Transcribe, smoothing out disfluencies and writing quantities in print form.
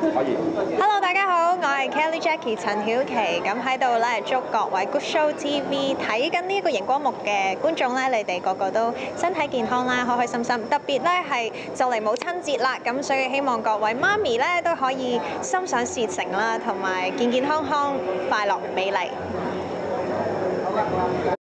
可以。 Hello， 大家好，我係 Kelly Jackie 陳曉琪，咁喺度咧祝各位 Good Show TV 睇緊呢一個熒光幕嘅觀眾咧，你哋個個都身體健康啦，開開心心。特別咧係就嚟母親節啦，咁所以希望各位媽咪咧都可以心想事成啦，同埋健健康康、快樂美麗。